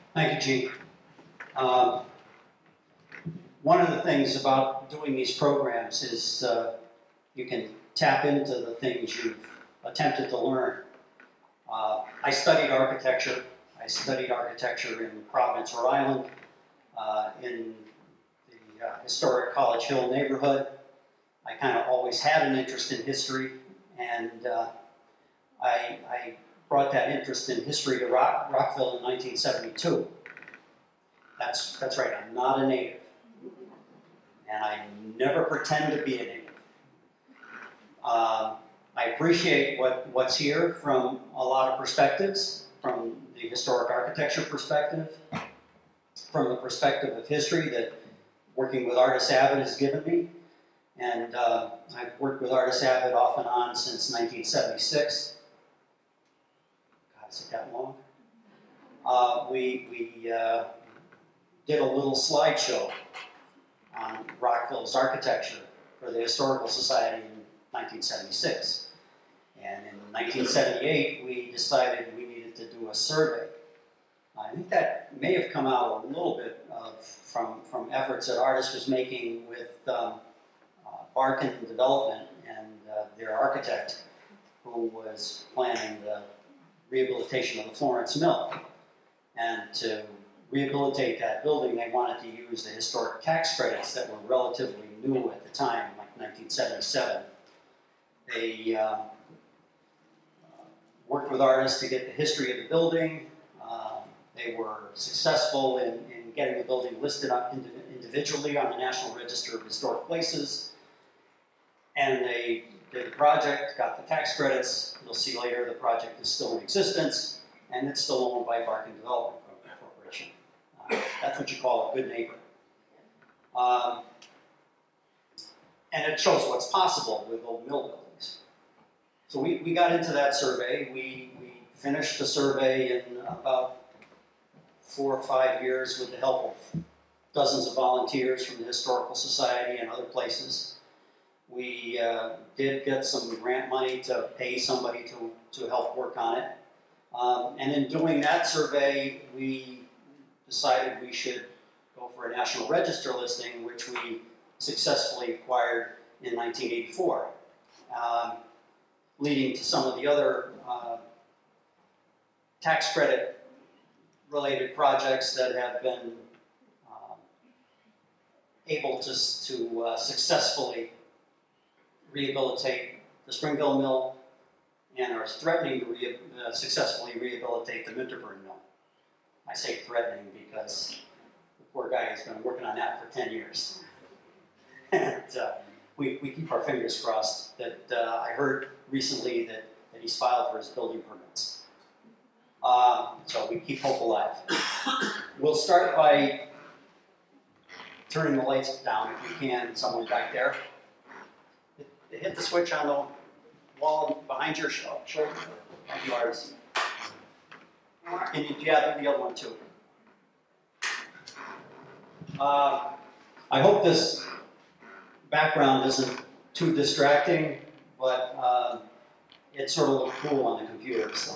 Thank you, Chief. Um, One of the things about doing these programs is you can tap into the things you've attempted to learn. I studied architecture. I studied architecture in Providence, Rhode Island, in the historic College Hill neighborhood. I kind of always had an interest in history, and I brought that interest in history to Rockville in 1972. That's right, I'm not a native. And I never pretend to be a native. I appreciate what's here from a lot of perspectives, from the historic architecture perspective, from the perspective of history that working with Artis Abbott has given me. And I've worked with Artis Abbott off and on since 1976. God, is it that long? We did a little slideshow on Rockville's architecture for the Historical Society in 1976. And in 1978, we decided we needed to do a survey. I think that may have come out a little bit from efforts that Artis was making with Barkin Development and their architect, who was planning the rehabilitation of the Florence Mill. And to rehabilitate that building, they wanted to use the historic tax credits that were relatively new at the time, like 1977. They worked with Artis to get the history of the building. They were successful in getting the building listed individually on the National Register of Historic Places. And they did the project, got the tax credits. You'll see later the project is still in existence, and it's still owned by Barkin Development Corporation. That's what you call a good neighbor. And it shows what's possible with old mill buildings. So we got into that survey. We finished the survey in about 4 or 5 years with the help of dozens of volunteers from the Historical Society and other places. We did get some grant money to pay somebody to help work on it. And in doing that survey, we decided we should go for a National Register listing, which we successfully acquired in 1984, leading to some of the other tax credit related projects that have been able to successfully rehabilitate the Springville Mill and are threatening to successfully rehabilitate the Minterburn Mill. I say threatening because the poor guy has been working on that for 10 years. And we keep our fingers crossed that I heard recently that he's filed for his building permits. So we keep hope alive. We'll start by turning the lights down if we can, someone back there. Hit the switch on the wall behind your shoulder. Thank you, Artis. And yeah, do the other one too. I hope this background isn't too distracting, but it sort of looks cool on the computer. So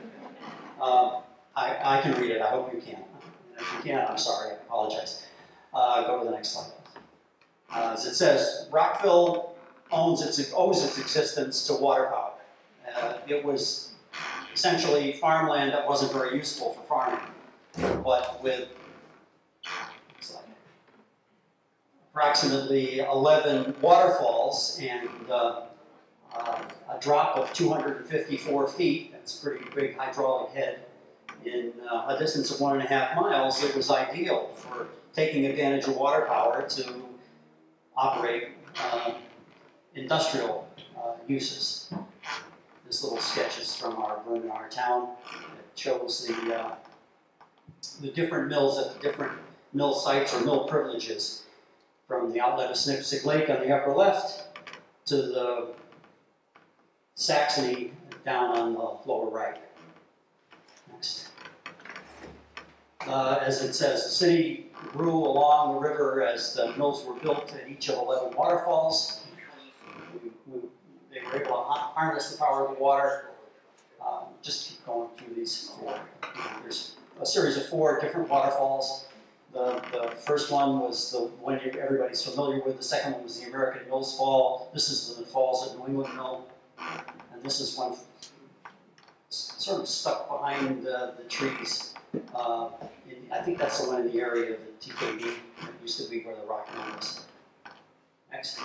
I can read it. I hope you can. And if you can't, I'm sorry. I apologize. Go to the next slide. As it says, Rockville owes its existence to water power. It was essentially farmland that wasn't very useful for farming, but with approximately 11 waterfalls and a drop of 254 feet, that's a pretty big hydraulic head, in a distance of 1.5 miles, it was ideal for taking advantage of water power to operate industrial uses. This little sketch is from our Vernon, our town. It shows the different mills at the different mill sites or mill privileges, from the outlet of Snipsick Lake on the upper left to the Saxony down on the lower right. Next. As it says, the city grew along the river as the mills were built at each of 11 waterfalls. They were able to harness the power of the water. Just keep going through these. There's a series of 4 different waterfalls. The first one was the one everybody's familiar with. The second one was the American Mills Fall. This is the falls at New England Mill. And this is one sort of stuck behind the trees. I think that's the one in the area of the TKD. It used to be where the rock mill was. Next.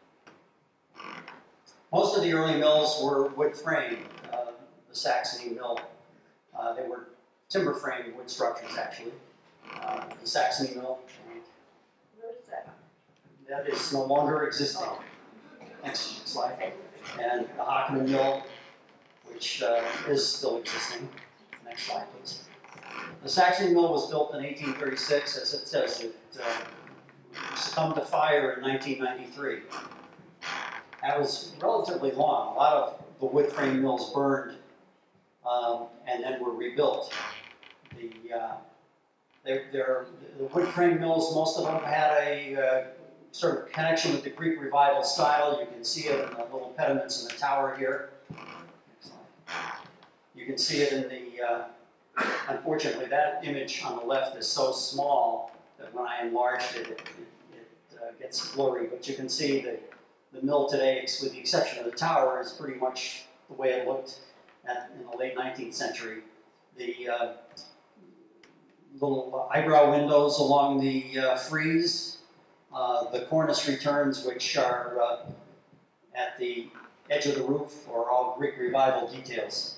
Most of the early mills were wood framed. The Saxony Mill, they were timber framed wood structures actually. The Saxony Mill. Where is that? That is no longer existing. Next slide. And the Hockman Mill, which is still existing. Next slide, please. The Saxony Mill was built in 1836, as it says. It succumbed to fire in 1993. That was relatively long. A lot of the wood frame mills burned and then were rebuilt. The wood frame mills, most of them had a sort of connection with the Greek Revival style. You can see it in the little pediments in the tower here. You can see it in the, unfortunately that image on the left is so small that when I enlarged it, it gets blurry. But you can see that the mill today, with the exception of the tower, is pretty much the way it looked in the late 19th century. The little eyebrow windows along the frieze, the cornice returns, which are at the edge of the roof, are all Greek Revival details.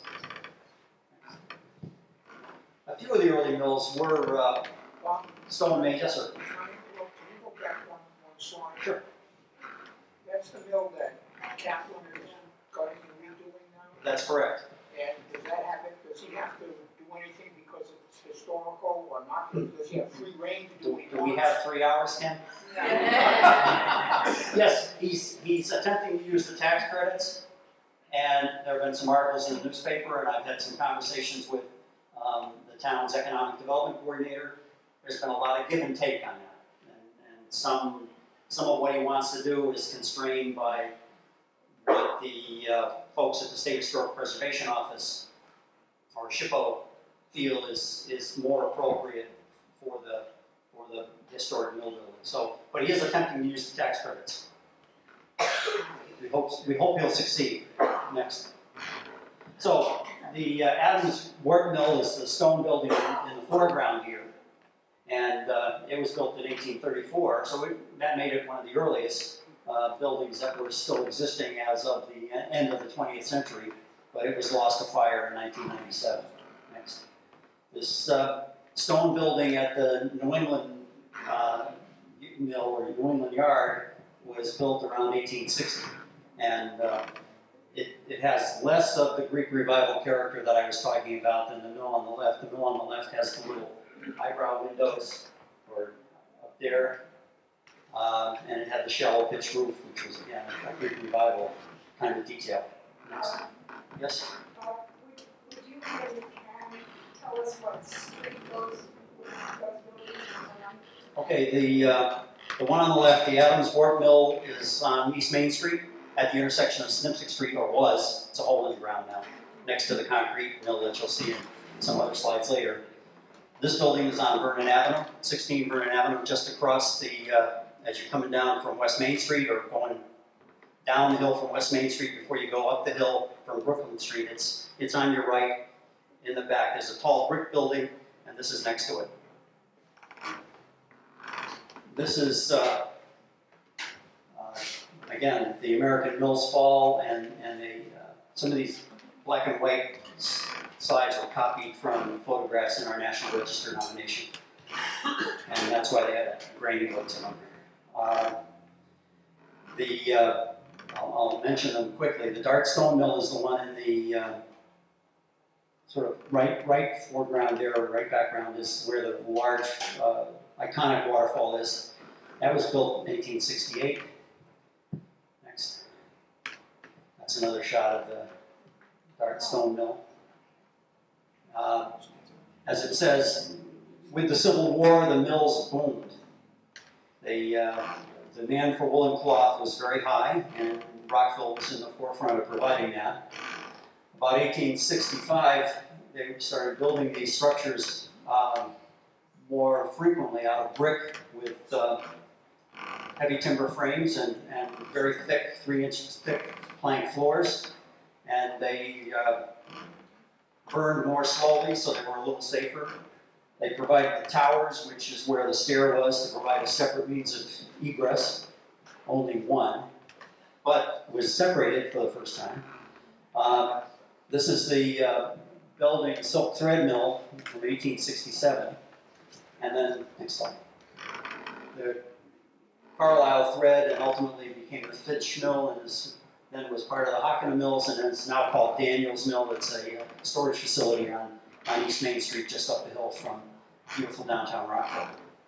A few of the early mills were stone made. Yes, sir. Can you go back one slide? Sure. That's the mill that Kaplan is gutting and redoing now? That's correct. And does that happen, does he have to do anything because it's historical or not? Does he have free reign to do what he Do we wants? have 3 hours, Ken? Yes, he's attempting to use the tax credits, and there have been some articles in the newspaper, and I've had some conversations with the town's economic development coordinator. There's been a lot of give and take on that, and some of what he wants to do is constrained by what the folks at the State Historic Preservation Office, or SHPO, feel is more appropriate for the historic mill building. So, but he is attempting to use the tax credits. We hope he'll succeed. Next. So the Adams Wharton Mill is the stone building in the foreground here, and it was built in 1834. So that made it one of the earliest buildings that were still existing as of the end of the 20th century, but it was lost to fire in 1997. Next. This stone building at the New England Mill or New England Yard was built around 1860, and it has less of the Greek Revival character that I was talking about than the mill on the left. The mill on the left has the little eyebrow windows, or up there, and it had the shallow pitched roof, which was again a Greek Revival kind of detail. Next. Yes? Would you maybe tell us what street those buildings are on? Okay, the one on the left, the Adams Wharton Mill, is on East Main Street at the intersection of Snipsick Street, or was. It's a hole in the ground now, next to the concrete mill that you'll see in some other slides later. This building is on Vernon Avenue, 16 Vernon Avenue, just across the, as you're coming down from West Main Street or going down the hill from West Main Street before you go up the hill from Brooklyn Street. It's on your right in the back. There's a tall brick building, and this is next to it. This is, again, the American Mills Fall, and some of these black and white slides were copied from photographs in our National Register nomination. And that's why they had grainy looks in them. I'll mention them quickly. The Dart Stone Mill is the one in the sort of right foreground there, or right background, is where the large iconic waterfall is. That was built in 1868. Next. That's another shot of the Dart Stone Mill. As it says, with the Civil War, the mills boomed. The demand for woolen cloth was very high, and Rockville was in the forefront of providing that. About 1865, they started building these structures more frequently out of brick with heavy timber frames and very thick, 3-inch thick plank floors. And they burned more slowly, so they were a little safer. They provided the towers, which is where the stair was, to provide a separate means of egress, only one, but was separated for the first time. This is the Belding Silk Thread Mill from 1867. And then, next slide. The Carlisle Thread and ultimately became the Fitch Mill and then was part of the Hockenham Mills, and it's now called Daniels Mill. It's a storage facility on East Main Street, just up the hill from beautiful downtown Rockville.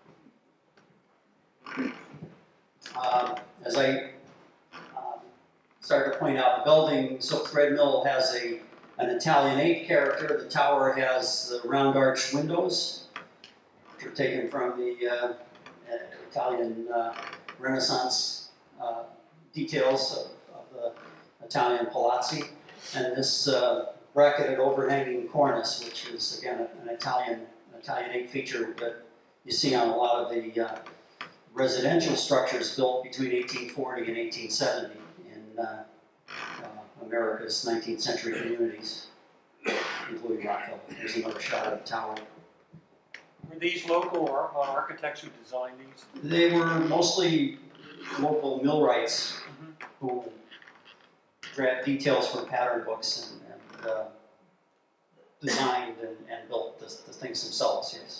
As I started to point out, the Belding Silk Thread Mill has an Italianate character. The tower has the round arched windows, which are taken from the Italian Renaissance details of the Italian palazzi. And this bracketed overhanging cornice, which is again an Italianate feature that you see on a lot of the residential structures built between 1840 and 1870 in America's 19th century communities, including Rockville. Here's another shot of the tower. Were these local architects who designed these? They were mostly local millwrights who grabbed details from pattern books and designed and built the things themselves, yes.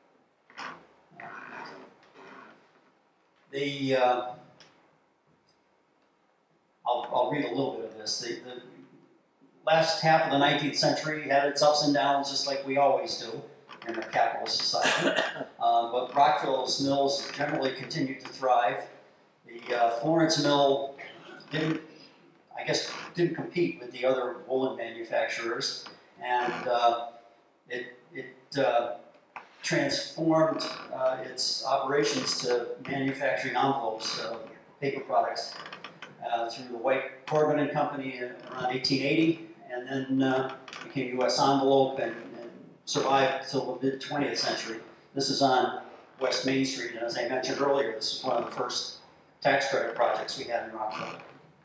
I'll read a little bit of this. The last half of the 19th century had its ups and downs, just like we always do in a capitalist society. But Rockville's mills generally continued to thrive. The Florence Mill didn't compete with the other woolen manufacturers, and it transformed its operations to manufacturing envelopes, paper products, through the White Corbin and Company around 1880, and then became U.S. Envelope and survived until the mid-20th century. This is on West Main Street, and as I mentioned earlier, this is one of the first tax credit projects we had in Rockville.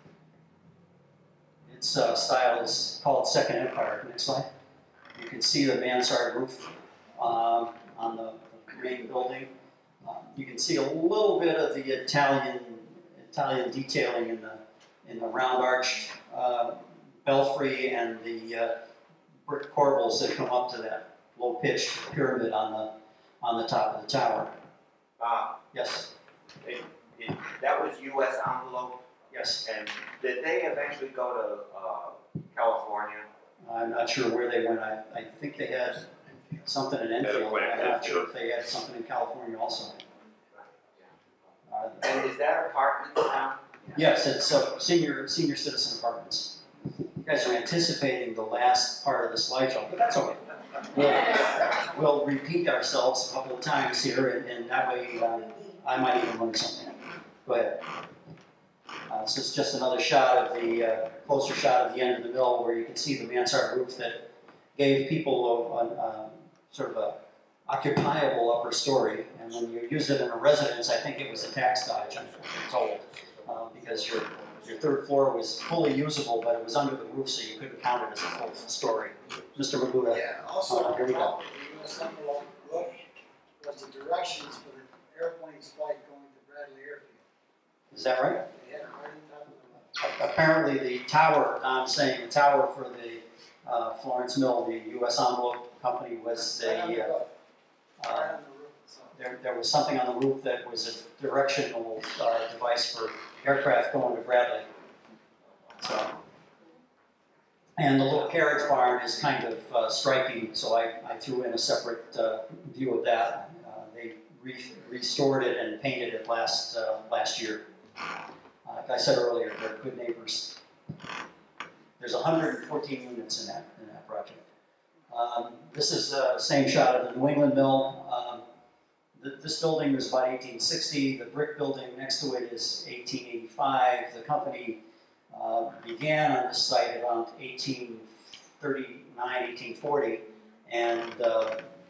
Its style is called Second Empire. Next slide. You can see the mansard roof on the main building. You can see a little bit of the Italian detailing in the round arched belfry and the brick corbels that come up to that low pitched pyramid on the top of the tower. Yes. That was U.S. Envelope. Yes. And did they eventually go to California? I'm not sure where they went. I think they had something in Enfield. I'm not sure if they had something in California also. And is that apartments now? Yes, it's senior citizen apartments. You guys are anticipating the last part of the slideshow, but that's okay. We'll repeat ourselves a couple of times here, and that way I might even learn something. Go ahead. This is just another shot of the closer shot of the end of the mill, where you can see the mansard roof that gave people a sort of a occupiable upper story. And when you use it in a residence, I think it was a tax dodge, I'm told, because your third floor was fully usable, but it was under the roof, so you couldn't count it as a full story. Mr. Maguda. Yeah, also, here we go. the US Envelope book was the directions for the airplane's flight going to Bradley Airfield. Is that right? They had it right on top of the book. Apparently the tower, I'm saying the tower for the Florence Mill, the U.S. Envelope Company, was Right on the the, book, right on the roof itself. there was something on the roof that was a directional device for aircraft going to Bradley. So, and the little carriage barn is kind of striking, so I threw in a separate view of that. They restored it and painted it last year. Like I said earlier, they're good neighbors. There's 114 units in that project. This is the same shot of the New England Mill. This building was about 1860. The brick building next to it is 1885. The company began on this site around 1839, 1840, and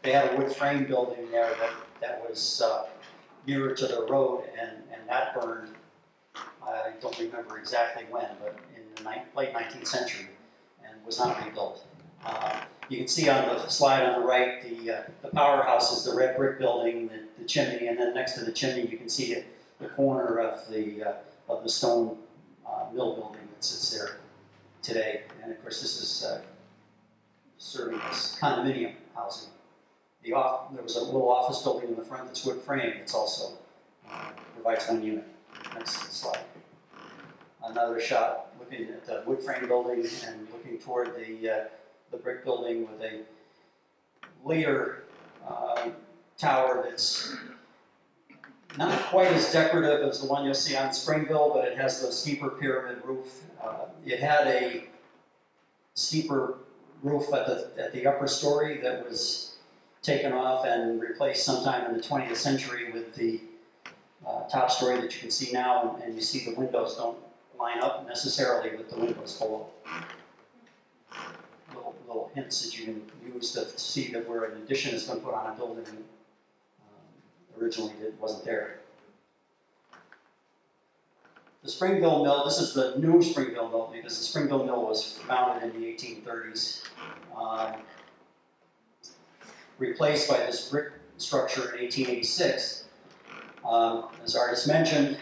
they had a wood frame building there that was nearer to the road, and that burned. I don't remember exactly when, but in the late 19th century, and was not rebuilt. You can see on the slide on the right, the powerhouse is the red brick building, the chimney, and then next to the chimney you can see the corner of the stone mill building that sits there today. And of course this is serving as condominium housing. There was a little office building in the front that's wood frame that's also provides one unit. Next slide. Another shot looking at the wood frame building and looking toward the brick building with a later tower that's not quite as decorative as the one you'll see on Springville, but it has the steeper pyramid roof. It had a steeper roof at the upper story that was taken off and replaced sometime in the 20th century with the top story that you can see now, and you see the windows don't line up necessarily with the windows below. Little hints that you can use to see that where an addition has been put on a building originally it wasn't there. The Springville Mill, this is the new Springville Mill because the Springville Mill was founded in the 1830s. Replaced by this brick structure in 1886. As Artis mentioned,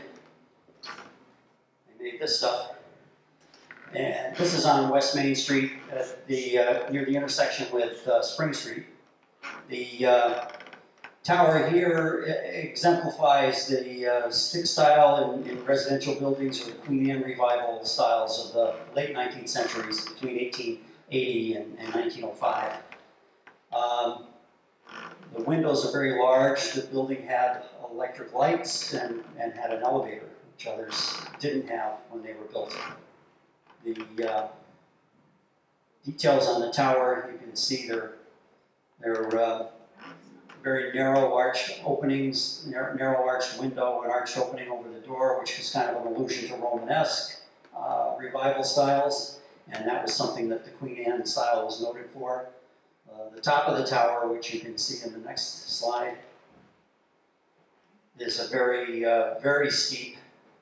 they made this stuff. And this is on West Main Street at near the intersection with Spring Street. The tower here exemplifies the stick style in residential buildings or the Queen Anne Revival styles of the late 19th centuries between 1880 and 1905. The windows are very large. The building had electric lights and had an elevator, which others didn't have when they were built. The details on the tower, you can see they're very narrow arched openings, narrow arched window, an arched opening over the door, which is kind of an allusion to Romanesque revival styles, and that was something that the Queen Anne style was noted for. The top of the tower, which you can see in the next slide, is a very steep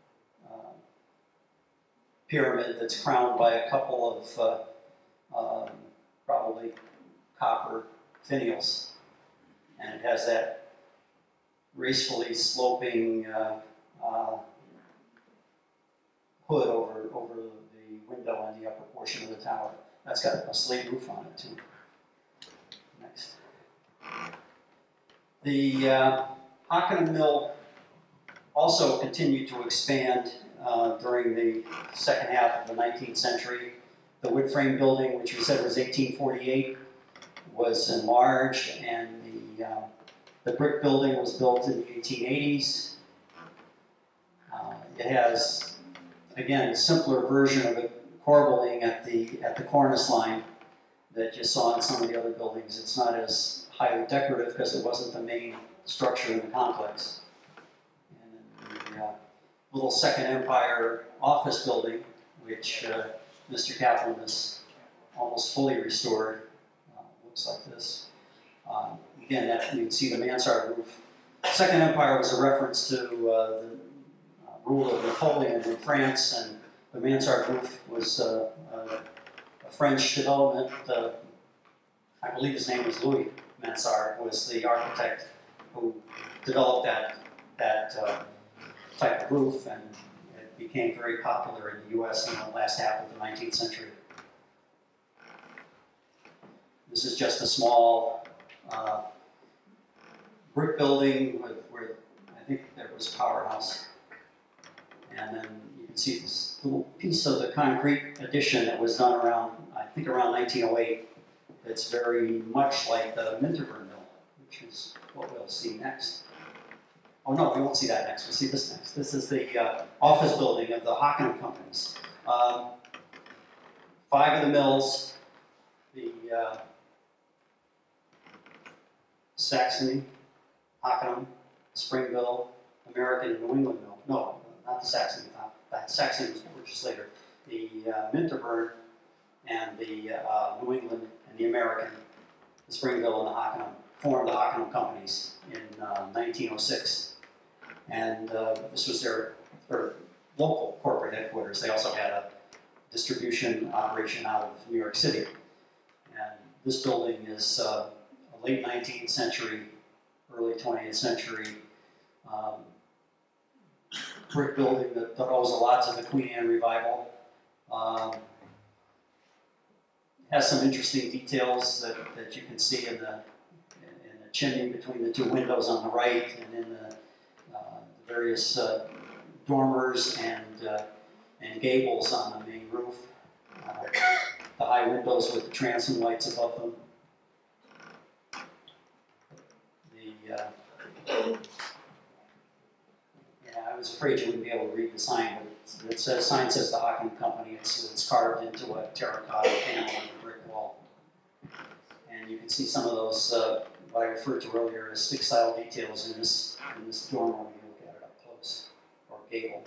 pyramid that's crowned by a couple of probably copper finials. And it has that gracefully sloping hood over the window in the upper portion of the tower. That's got a slate roof on it too. Next. The Hockenham Mill also continued to expand during the second half of the 19th century. The wood frame building, which we said was 1848, was enlarged, and the brick building was built in the 1880s. It has, again, a simpler version of a corbelling at the cornice line that you saw in some of the other buildings. It's not as highly decorative because it wasn't the main structure in the complex. And then the little Second Empire office building, which Mr. Kaplan has almost fully restored, looks like this. Again, you can see the mansard roof. Second Empire was a reference to the rule of Napoleon in France, and the mansard roof was a French development. I believe his name was Louis Mansart, was the architect who developed that type of roof, and it became very popular in the US in the last half of the 19th century. This is just a small brick building where I think there was a powerhouse. And then you can see this little piece of the concrete addition that was done around, I think around 1908. It's very much like the Minterburn Mill, which is what we'll see next. Oh no, we won't see that next, we'll see this next. This is the office building of the Hockenham companies. 5 of the mills, the Saxony, Hockenham, Springville, American, and New England Mill. No, not the Saxony. That Saxony was purchased later. The Minterburn and the New England and the American, the Springville and the Hockenham formed the Hockenham Companies in 1906. And this was their local corporate headquarters. They also had a distribution operation out of New York City. And this building is a late 19th century, early 20th century brick building that owes a lot to the Queen Anne Revival. Has some interesting details that you can see in the chimney between the two windows on the right, and in the various dormers and gables on the main roof. The high windows with the transom lights above them. I was afraid you wouldn't be able to read the sign, but it says, sign says the Hockenham Company. It's carved into a terracotta panel on the brick wall. And you can see some of those, what I referred to earlier as stick-style details in this dormer when you look at it up close, or gable.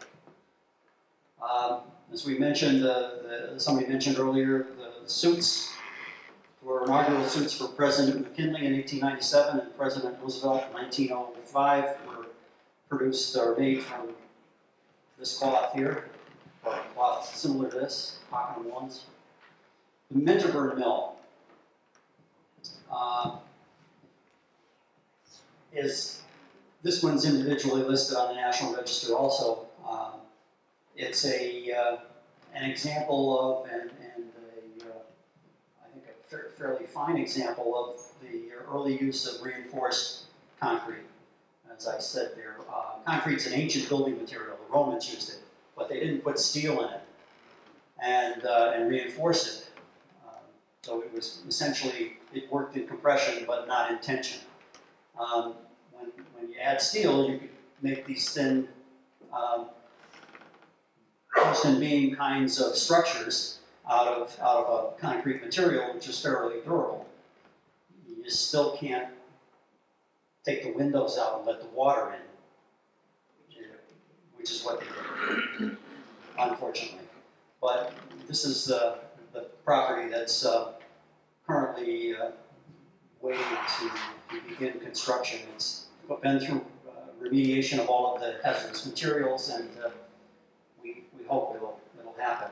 As we mentioned, somebody mentioned earlier, the suits were inaugural suits for President McKinley in 1897 and President Roosevelt in 1905 were produced or made from this cloth here, or a cloth similar to this, Hockenham ones. The Minterburn Mill this one's individually listed on the National Register also. It's an example of, and I think a fairly fine example of the early use of reinforced concrete. As I said there, concrete's an ancient building material. The Romans used it, but they didn't put steel in it and reinforce it. So it was essentially, it worked in compression, but not in tension. When you add steel, you could make these thin post and beam kinds of structures out of a concrete material, which is fairly durable. You still can't take the windows out and let the water in, which is what they did, unfortunately. But this is the property that's currently waiting to begin construction. It's been through remediation of all of the hazardous materials, and we hope it'll happen.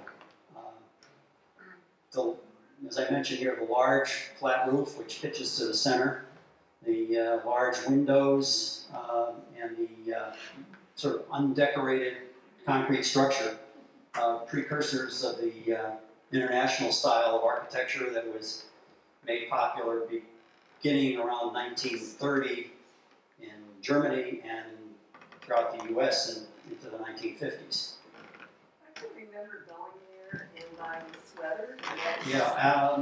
As I mentioned here, the large flat roof, which pitches to the center, the large windows, and the sort of undecorated concrete structure, precursors of the international style of architecture that was made popular beginning around 1930 in Germany and throughout the US and into the 1950s. I can remember going there and buying sweaters. Yeah,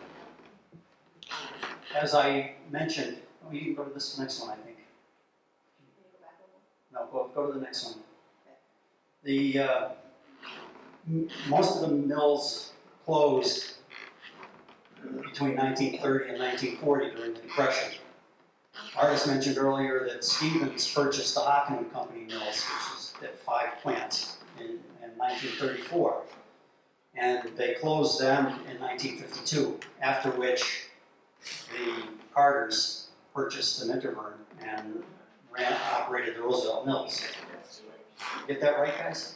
as I mentioned, you can go to this next one, I think. No, go to the next one. The most of the mills closed between 1930 and 1940 during the Depression. Artist mentioned earlier that Stevens purchased the Hockenham Company mills, which is at 5 plants in 1934. And they closed them in 1952, after which the Carters purchased the Minterburn and operated the Roosevelt mills. Get that right, guys?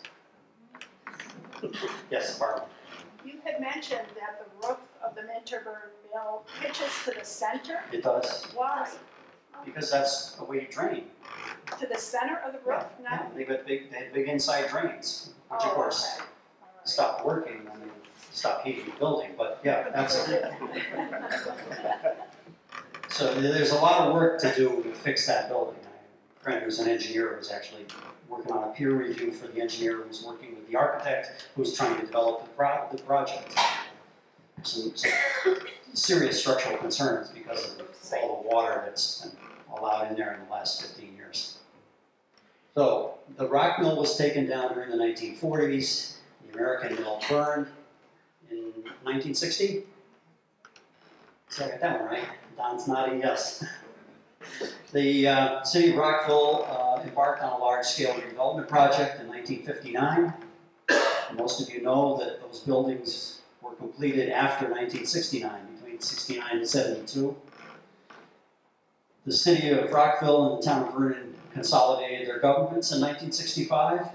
Yes, Barbara. You had mentioned that the roof of the Minterburn mill pitches to the center. It does, Why? because that's the way you drain. To the center of the roof, not? They had big inside drains, which of course Okay. All right. stopped working when they stopped heating the building, but yeah, that's it. So there's a lot of work to do to fix that building. A friend who's an engineer was actually working on a peer review for the engineer who was working with the architect who was trying to develop the project. Some serious structural concerns because of all the water that's been allowed in there in the last 15 years. So the rock mill was taken down during the 1940s. The American mill burned in 1960. So I got that one right. Don's nodding yes. The city of Rockville embarked on a large-scale redevelopment project in 1959. Most of you know that those buildings were completed after 1969, between 69 and 72. The city of Rockville and the town of Vernon consolidated their governments in 1965.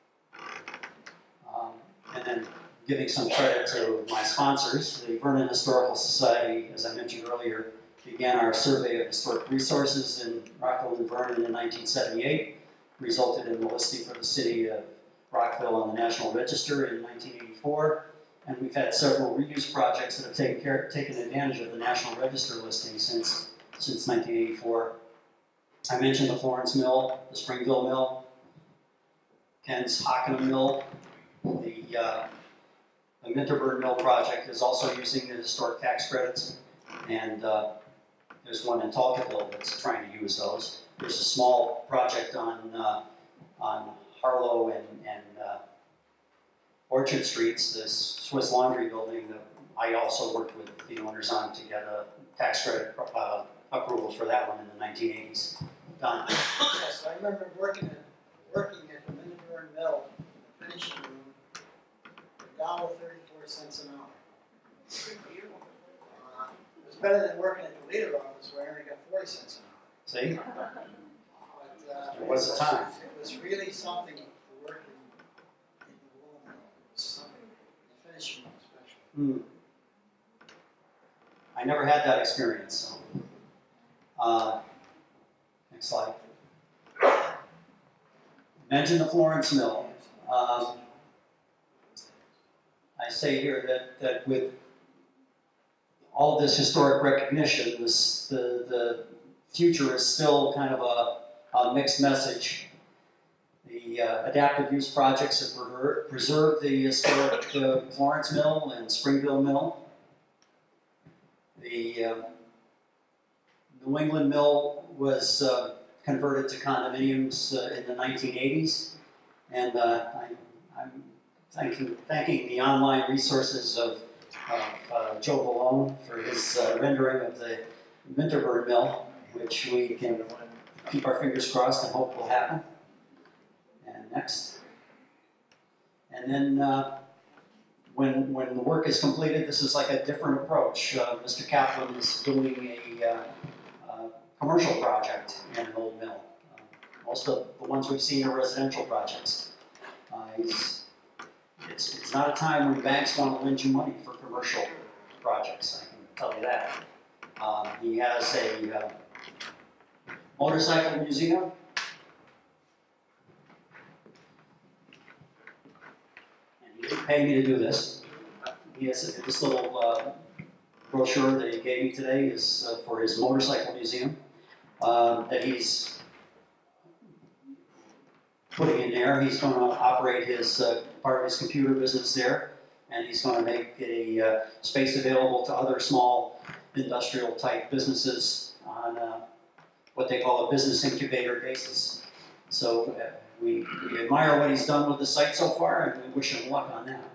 And then giving some credit to my sponsors, the Vernon Historical Society, as I mentioned earlier, began our survey of historic resources in Rockville and Vernon in 1978, resulted in the listing for the city of Rockville on the National Register in 1984, and we've had several reuse projects that have taken advantage of the National Register listing since 1984. I mentioned the Florence Mill, the Springville Mill, Ken's Hockenham Mill. The Minterburn Mill project is also using the historic tax credits, and there's one in Talkaville that's trying to use those. There's a small project on Harlow and Orchard Streets, this Swiss Laundry building that I also worked with the owners on to get a tax credit approval for that one in the 1980s. Done. Yes, I remember working at the Minterburn Mill, the finishing room, $1.34 an hour. It was better than working at the leader office where I only got 40 cents an hour. See? But, There was a time. It was really something to work in the wool mill. It was something, the finishing room especially. I never had that experience. So. Next slide. Mention the Florence Mill. I say here that with all of this historic recognition, the future is still kind of a mixed message. The adaptive use projects have preserved the historic Florence Mill and Springville Mill. The New England Mill was converted to condominiums in the 1980s, and I'm thanking the online resources of Joe Valone for his rendering of the Minterburn Mill, which we can keep our fingers crossed and hope will happen. And next. And then when the work is completed, this is like a different approach. Mr. Kaplan is doing a commercial project in an old mill. Most of the ones we've seen are residential projects. It's not a time when banks want to lend you money for commercial projects, I can tell you that. He has a motorcycle museum. And he didn't pay me to do this. He has this little brochure that he gave me today is for his motorcycle museum that he's putting in there. He's going to operate his part of his computer business there, and he's going to make a space available to other small industrial type businesses on what they call a business incubator basis. So we admire what he's done with the site so far, and we wish him luck on that.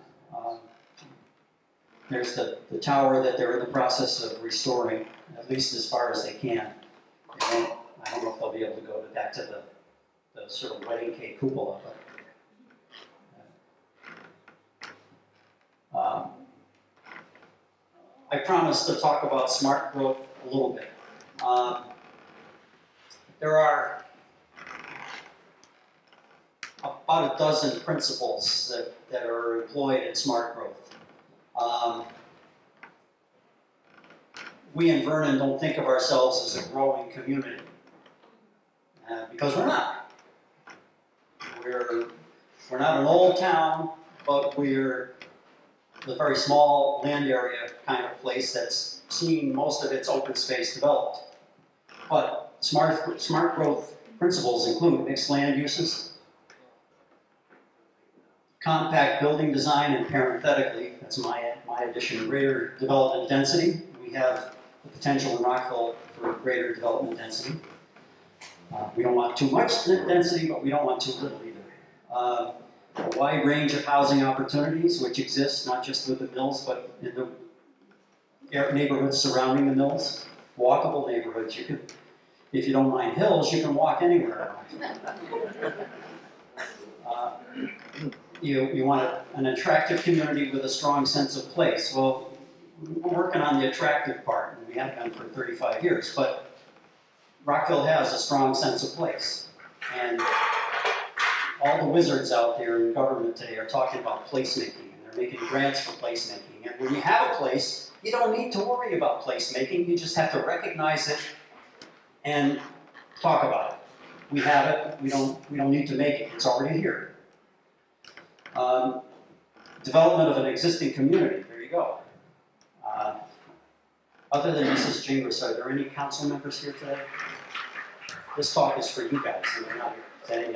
There's the tower that they're in the process of restoring, at least as far as they can. I don't know if they'll be able to go back to the sort of wedding cake cupola. But, I promised to talk about smart growth a little bit. There are about a dozen principles that are employed in smart growth. We in Vernon don't think of ourselves as a growing community because we're not. We're not an old town, but we're a very small land area kind of place that's seen most of its open space developed. But smart growth principles include mixed land uses, compact building design, and parenthetically, that's my addition, greater development density. We have the potential in Rockville for greater development density. We don't want too much density, but we don't want too little either. A wide range of housing opportunities, which exist not just with the mills, but in the neighborhoods surrounding the mills. Walkable neighborhoods. You could, if you don't mind hills, you can walk anywhere. You want an attractive community with a strong sense of place. Well, we're working on the attractive part, and we have been for 35 years, but Rockville has a strong sense of place. And all the wizards out there in government today are talking about placemaking, and they're making grants for placemaking. And when you have a place, you don't need to worry about placemaking. You just have to recognize it and talk about it. We have it. We don't need to make it. It's already here. Development of an existing community. There you go. Other than Mrs. Jingles, are there any council members here today? This talk is for you guys, and they're not here. Saying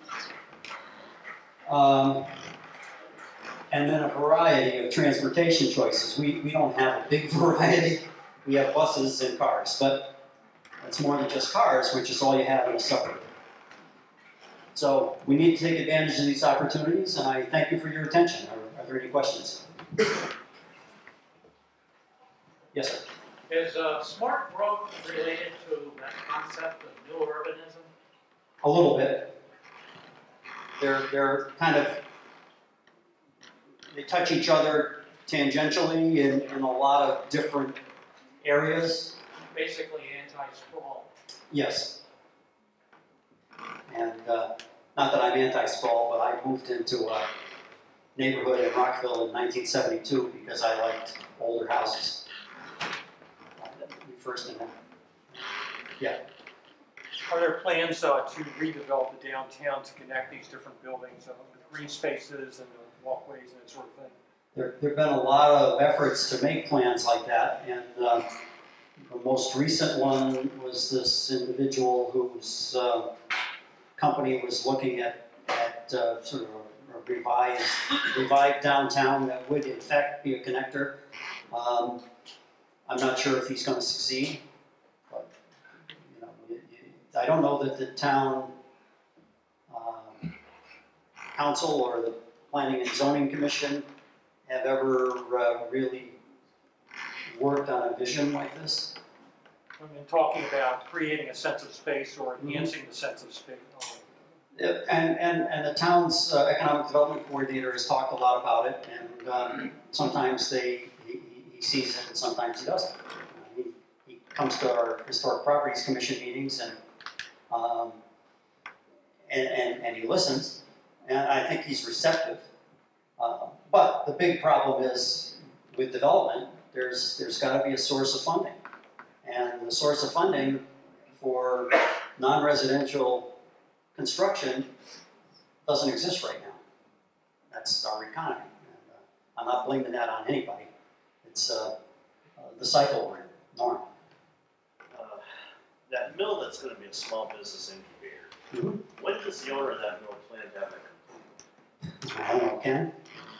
no. And then a variety of transportation choices. We don't have a big variety. We have buses and cars, but it's more than just cars, which is all you have in a suburb. So we need to take advantage of these opportunities, and I thank you for your attention. Are there any questions? Yes, sir. Is smart growth related to that concept of new urbanism? A little bit. They're kind of, they touch each other tangentially in a lot of different areas. Basically anti-sprawl. Yes. And not that I'm anti-sprawl, but I moved into a neighborhood in Rockville in 1972 because I liked older houses. First and then, yeah. Are there plans to redevelop the downtown to connect these different buildings, the green spaces and the walkways and that sort of thing? There have been a lot of efforts to make plans like that, and the most recent one was this individual whose company was looking at sort of a revived downtown that would in fact be a connector. I'm not sure if he's going to succeed, but I don't know that the town council or the Planning and Zoning Commission have ever really worked on a vision like this. I mean, talking about creating a sense of space or enhancing the sense of space. And the town's economic development coordinator has talked a lot about it, and sometimes he sees it and sometimes he doesn't. He comes to our Historic Properties Commission meetings and he listens, and I think he's receptive. But the big problem is with development, there's got to be a source of funding. And the source of funding for non-residential construction doesn't exist right now. That's our economy. And, I'm not blaming that on anybody. It's the cycle we're in, Norm. That mill that's going to be a small business incubator, when does the owner of that mill plan to have it complete? I don't know, Ken?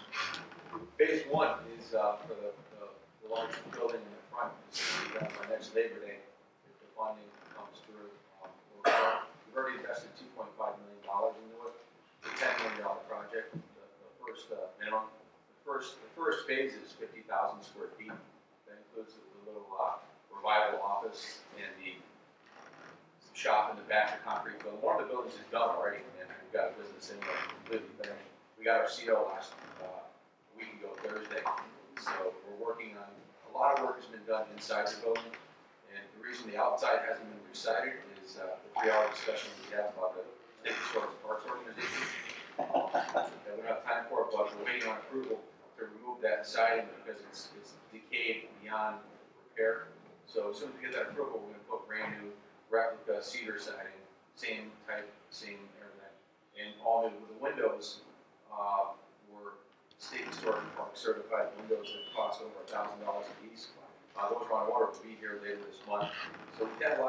Phase one is for the large building in the front, it's going to be done by next Labor Day, if the funding comes through. We've already invested $2.5 million into it. It's a $10 million project. The first minimum. The first phase is 50,000 square feet. That includes the little revival office and the shop in the back of concrete building. One of the buildings is done already, and we've got a business in there completely finished. We got our CO last week ago, Thursday. So we're working on, a lot of work has been done inside the building, and the reason the outside hasn't been recited is the 3-hour discussion we had about the State Historic Parks Organization. That we don't have time for it, but we're waiting on approval to remove that siding because it's decayed beyond repair. So as soon as we get that approval, we're going to put brand new replica cedar siding, same type, same everything. And all the windows were State Historic Park certified windows that cost over $1,000 a piece. Those are on order to be here later this month. So we had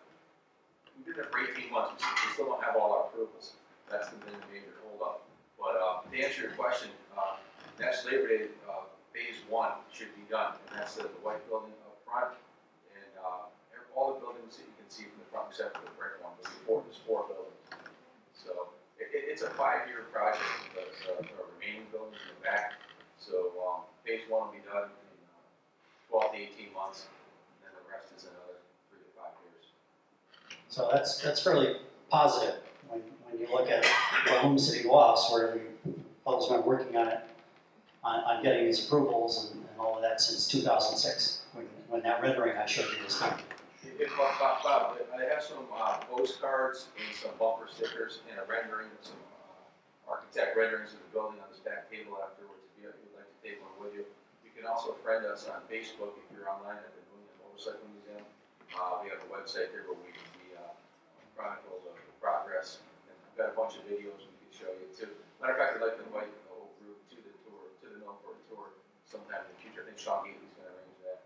we did it for 18 months. We still don't have all our approvals. That's the major holdup. But to answer your question, next Labor Day, phase one should be done, and that's the white building up front, and all the buildings that you can see from the front, except for the brick one. But there's 4 buildings. So it's a 5-year project. The remaining buildings in the back. So phase one will be done in 12 to 18 months, and then the rest is another 3 to 5 years. So that's fairly positive when you look at Home City Lofts, where folks have been working on it, on getting these approvals and all of that since 2006, when that rendering I showed you was done. If, Bob, I have some postcards and some bumper stickers and a rendering, some architect renderings of the building on this back table afterwards, if you would like to take one with you. You can also friend us on Facebook if you're online at the New England Motorcycle Museum. We have a website there where we chronicle the progress, and I've got a bunch of videos we can show you too. Matter of fact, I'd like to invite the whole group to the tour, to the mill for a tour sometime in the future. I think Sean Gately's going to arrange that.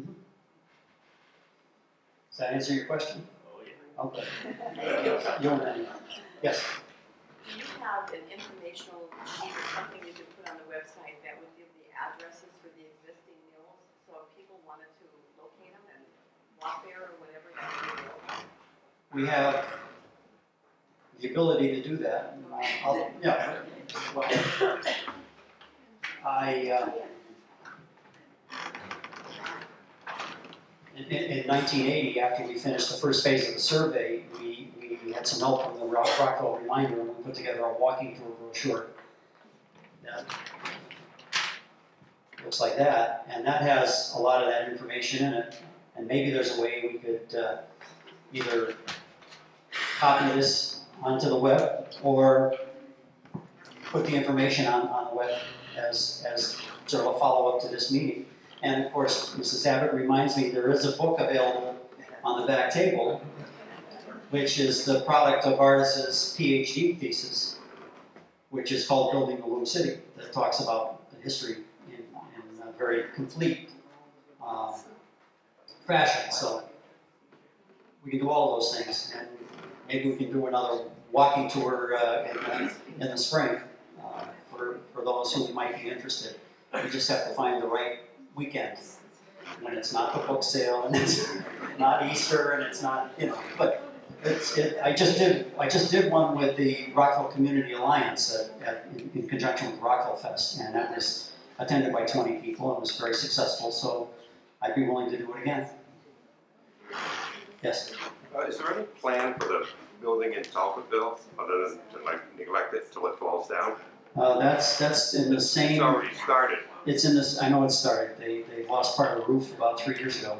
Does that answer your question? Oh, yeah. Okay. You want to, yes. Do you have an informational sheet or something you could put on the website that would give the addresses for the existing mills? So if people wanted to locate them and walk there or whatever, that would be available. We have the ability to do that. Yeah. Well, in 1980, after we finished the first phase of the survey, we had some help from the Rockville Reminder, and we put together a walking tour brochure that looks like that, and that has a lot of that information in it. And maybe there's a way we could either copy this onto the web or put the information on the web as sort of a follow-up to this meeting. And of course, Mrs. Abbott reminds me there is a book available on the back table, which is the product of Artis's PhD thesis, which is called Building the Loom City, that talks about the history in a very complete fashion. So we can do all of those things, and maybe we can do another walking tour in the spring for those who might be interested. We just have to find the right weekend when it's not the book sale and it's not Easter and it's not, but I just did one with the Rockville Community Alliance in conjunction with Rockville Fest, and that was attended by 20 people and was very successful, so I'd be willing to do it again. Yes? Is there any plan for the building in Talbottville other than to neglect it till it falls down? That's in the same. It's already started. It's in this. I know it started. They lost part of the roof about 3 years ago.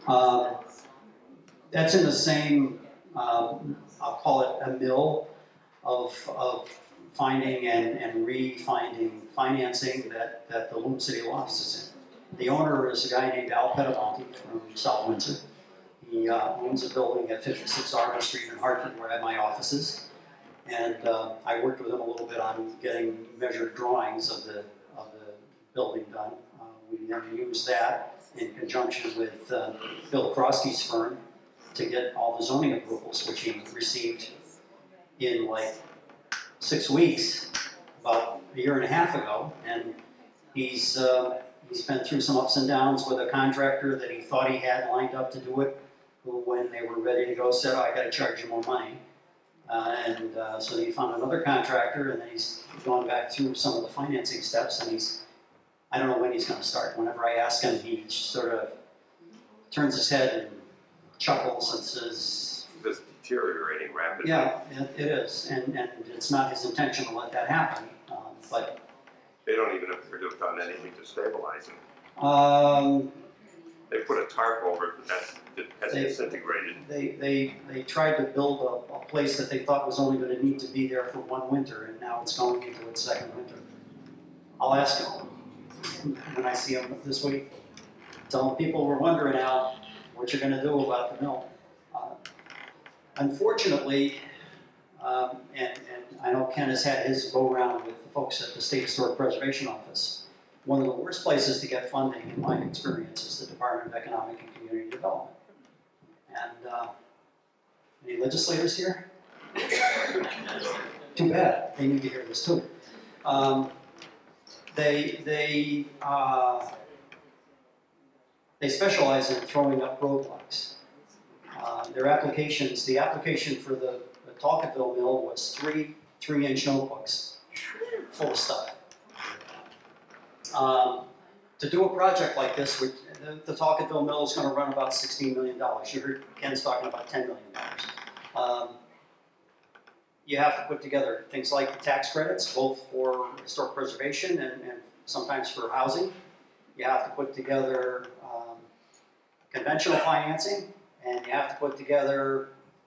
That's in the same. I'll call it a mill of finding and re-finding financing that the Loom City Lofts is in. The owner is a guy named Al Pettamonte from South Windsor. He owns a building at 56 Arbor Street in Hartford, where I have my offices. And I worked with him a little bit on getting measured drawings of the building done. We then used that in conjunction with Bill Krosky's firm to get all the zoning approvals, which he received in like 6 weeks, about a year and a half ago. And he's been through some ups and downs with a contractor that he thought he had lined up to do it, who, when they were ready to go, said, "Oh, I got to charge you more money." So he found another contractor, and then he's gone back through some of the financing steps, and I don't know when he's going to start. Whenever I ask him, he sort of turns his head and chuckles and says, It's deteriorating rapidly. "Yeah, it is," and it's not his intention to let that happen, but They don't even appear to have done anything to stabilize it. They put a tarp over it, but that has disintegrated. They tried to build a place that they thought was only going to need to be there for one winter, and now it's going into its second winter. I'll ask him when I see him this week. Tell him people were wondering, Al, what you're going to do about the mill. Unfortunately, and I know Ken has had his go around with the folks at the State Historic Preservation Office. One of the worst places to get funding, in my experience, is the Department of Economic and Community Development. And any legislators here? Too bad. They need to hear this too. They specialize in throwing up roadblocks. Their applications, the application for the Talbottville mill was three 3-inch notebooks full of stuff. To do a project like this, the Talbottville mill is going to run about $16 million. You heard Ken's talking about $10 million. You have to put together things like the tax credits, both for historic preservation and sometimes for housing. You have to put together conventional financing, and you have to put together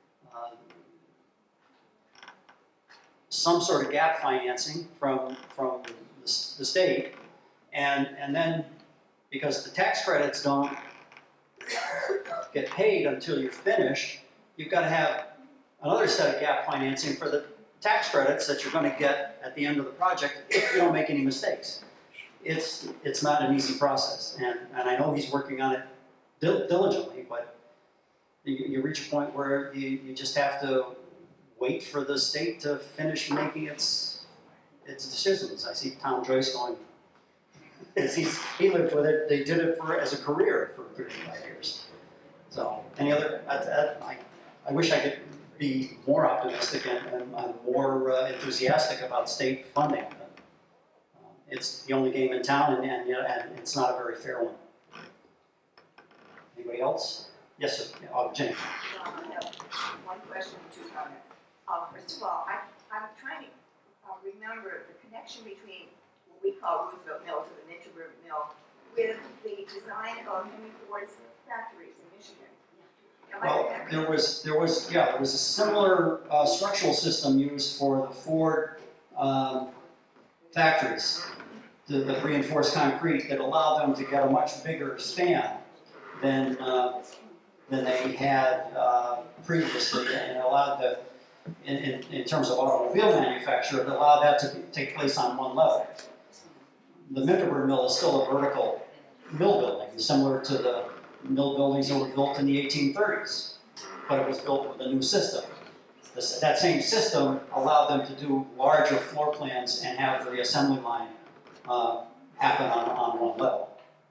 some sort of gap financing from the state, and then because the tax credits don't get paid until you're finished, you've got to have another set of gap financing for the tax credits that you're going to get at the end of the project if you don't make any mistakes. It's not an easy process, and I know he's working on it diligently, but you reach a point where you just have to wait for the state to finish making its decisions. I see Tom Joyce going, he lived with it, they did it as a career for 35 years. So, any other, I wish I could be more optimistic and more enthusiastic about state funding. But, it's the only game in town, and it's not a very fair one. Anybody else? Yes, sir. Oh, Jenny. I have one question and two comments. First of all, I'm trying to remember the connection between what we call Roosevelt Mills or the Mitchellburg Mill with the design of Henry Ford's factories in Michigan. Well, there was a similar structural system used for the Ford factories, the reinforced concrete, that allowed them to get a much bigger span than they had previously, and allowed in terms of automobile manufacture, it allowed that to take place on one level. The Mitterburg mill is still a vertical mill building, similar to the mill buildings that were built in the 1830s, but it was built with a new system. That same system allowed them to do larger floor plans and have the assembly line happen on one level.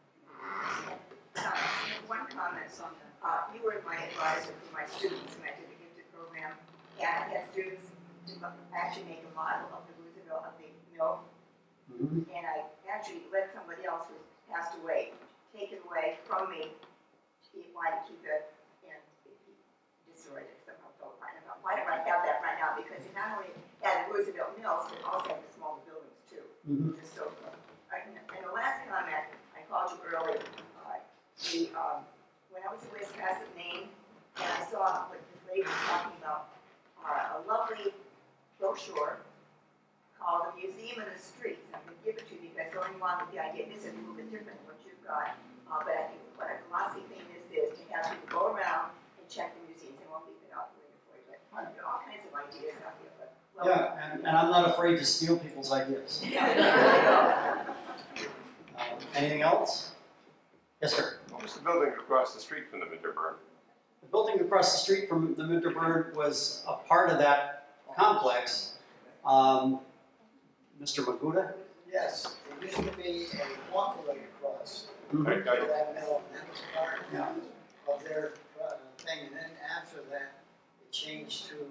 One comment, you were my advisor for my students when I did the gifted program, and I had students actually make a model of the Roosevelt of the mill, and I actually let somebody else who passed away take it away from me. He wanted to keep it, and he destroyed it somehow. So why don't I have that right now? Because you not only had the Roosevelt mills, but also had the smaller buildings too. Just so. And the last comment, I called you early. When I was in Wisconsin, Maine, and I saw what this lady was talking about, a lovely brochure called The Museum of the Streets. I'm going to give it to you because I only want the idea. This is a little bit different than what you've got. But I think what a glossy thing this is to have people go around and check the museums. I won't leave it out later for you, but there are all kinds of ideas out here. But, well, yeah, and I'm not afraid to steal people's ideas. Anything else? Yes, sir. What was the building across the street from the Mitterburg? The building across the street from the Mitterburg was a part of that complex. Mr. Maguda? Yes, there used to be a walkway across Right, that mill, and that was part of their thing, and then after that, it changed to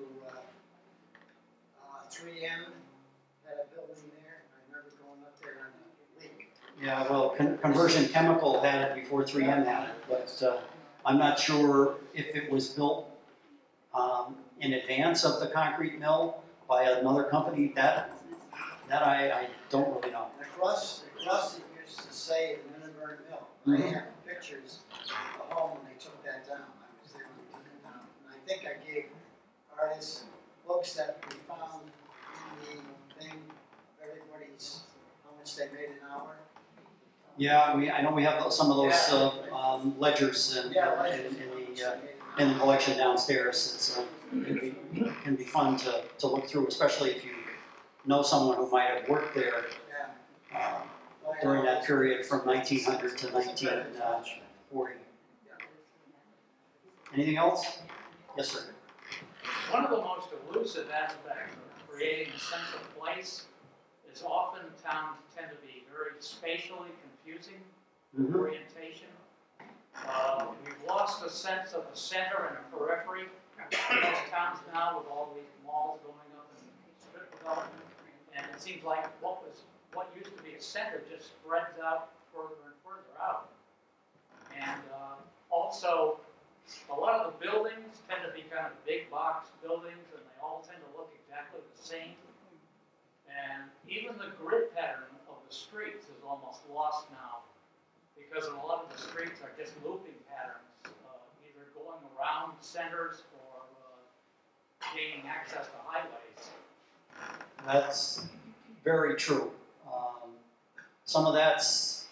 3M had a building there. I remember going up there on a leak. Yeah, well, Conversion Chemical had it before 3M had it, but I'm not sure if it was built in advance of the concrete mill by another company. That I don't really know. And across it used to say the Middleburg Mill. I have pictures of home when they took that down. I was there when they took it down. And I think I gave artists books that we found in the thing of everybody's, how much they made an hour. Yeah, I know we have some of those ledgers in the collection downstairs. It can be fun to look through, especially if you know someone who might have worked there during that period from 1900 to 1940. Anything else? Yes, sir. One of the most elusive aspects of creating a sense of place is often towns tend to be very spatially confusing orientation. We've lost a sense of a center and a periphery in most towns now with all these malls going up and strip development. And it seems like what used to be a center just spreads out further and further out. And also, a lot of the buildings tend to be kind of big box buildings, and they all tend to look exactly the same. And even the grid pattern of the streets is almost lost now, because a lot of the streets are just looping patterns, either going around centers for gaining access to highways. That's very true. Some of that's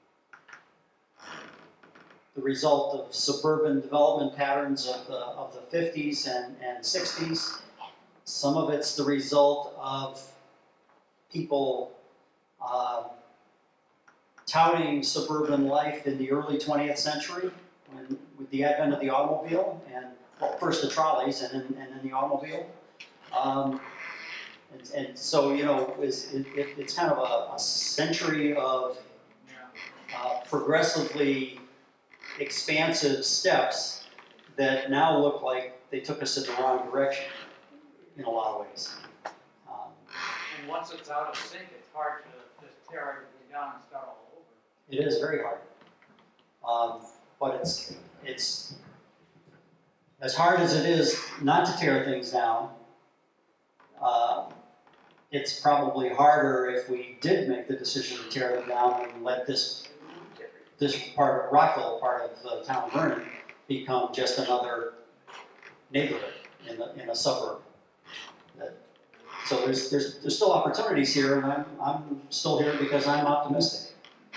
the result of suburban development patterns of the 50s and 60s. Some of it's the result of people touting suburban life in the early 20th century with the advent of the automobile, and well, first the trolleys and then the automobile. And so, you know, it's kind of a century of progressively expansive steps that now look like they took us in the wrong direction in a lot of ways. And once it's out of sync, it's hard to just tear everything down and start all over. It is very hard. But it's as hard as it is not to tear things down, it's probably harder if we did make the decision to tear them down and let this part of Rockville, part of the town of Vernon, become just another neighborhood in a suburb. So there's still opportunities here, and I'm still here because I'm optimistic.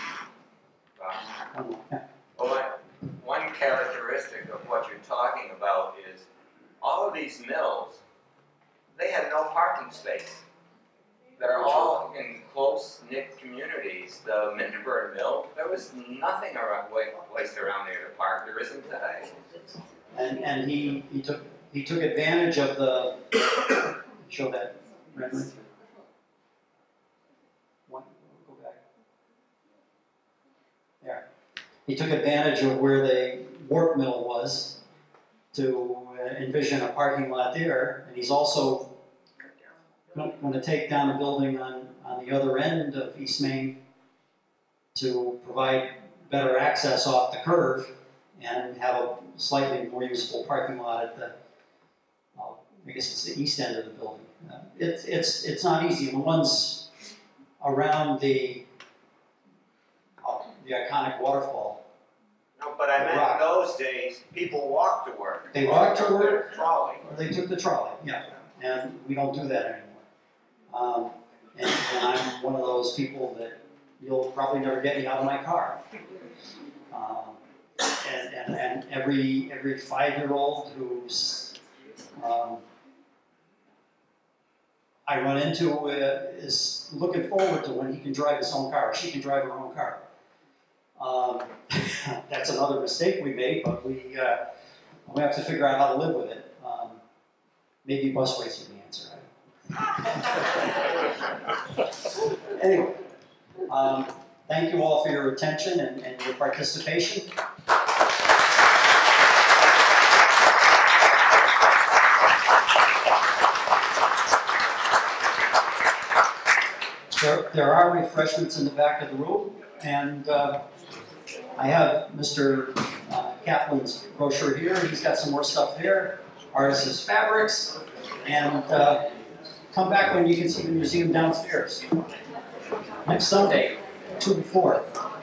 Well, one characteristic of what you're talking about is all of these mills, they have no parking space. They're all in close-knit communities. The Minderburn Mill, there was nothing placed around there to park. There isn't today. And he took advantage of the show that rendering. Go back. There. He took advantage of where the warp mill was to envision a parking lot there, and he's also going to take down a building on the other end of East Main to provide better access off the curve and have a slightly more usable parking lot at the, I guess it's the east end of the building. It's not easy. The ones around the iconic waterfall. No, but I meant in those days, people walked to work. They walked to work. Trolley. Or they took the trolley, yeah. And we don't do that anymore. And I'm one of those people that you'll probably never get me out of my car. And every 5-year-old who's I run into is looking forward to when he can drive his own car, or she can drive her own car. That's another mistake we made, but we have to figure out how to live with it. Maybe busways are the answer. Anyway, thank you all for your attention and your participation. There are refreshments in the back of the room, and I have Mr. Kaplan's brochure here. He's got some more stuff there. Artists' Fabrics, and come back when you can see the museum downstairs. Next Sunday, 2 to 4.